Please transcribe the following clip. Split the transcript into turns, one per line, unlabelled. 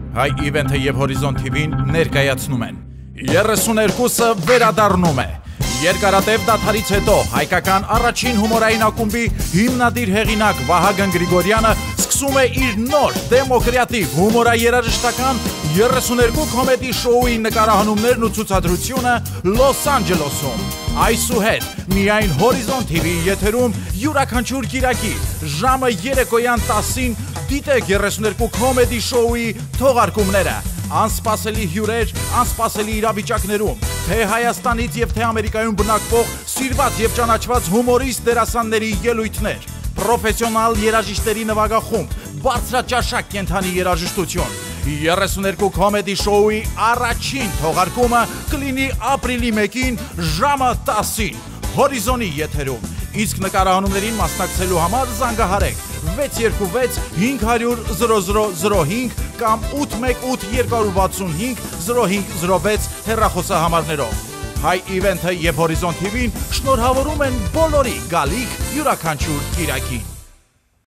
Հայ իվենթը եւ Հորիզոն TV-ն ներկայացնում են 32-ը վերադառնում է Երկարատև դադարից հետո հայկական առաջին հումորային ակումբի հիմնադիր հեղինակ Վահագն Գրիգորյանը սկսում է իր նոր դեմոկրատիվ հումորաերաժշտական 32 կոմեդի շոուի նկարահանումներն ու ցուցադրությունը Լոս Անջելեսում Այսուհետ միայն Հորիզոն TV-ի եթերում յուրաքանչյուր կիրակի ժամը երեկոյան 10-ին դիտեք 32 կոմեդի շոուի թողարկումները Անսպասելի հյուրեր, անսպասելի իրավիճակներում, թե Հայաստանից եւ թե Ամերիկայում բնակվող սիրված եւ ճանաչված հումորիստ դերասանների ելույթներ, պրոֆեսիոնալ երաժիշտերի նվագախումբ, բարձրաճաշակ կենդանի երաժշտություն։ 32 կոմեդի շոուի առաջին թողարկումը կլինի ապրիլի 1-ին ժամը 10-ին Հորիզոնի եթերում։ Իսկ նկարահանումներին մասնակցելու համար զանգահարեք 626 500 0005 կամ 818 265 0506 հեռախոսահամարներով։ Հայ իվենթը եւ Հորիզոն TV-ն շնորհավորում են բոլորի գալիք յուրաքանչյուր կիրակին։